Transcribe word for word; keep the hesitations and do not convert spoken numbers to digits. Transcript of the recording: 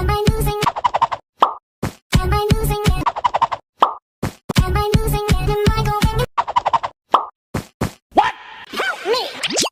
Am I losing it? Am I losing it? Am I losing it? Am I going? What? Help me!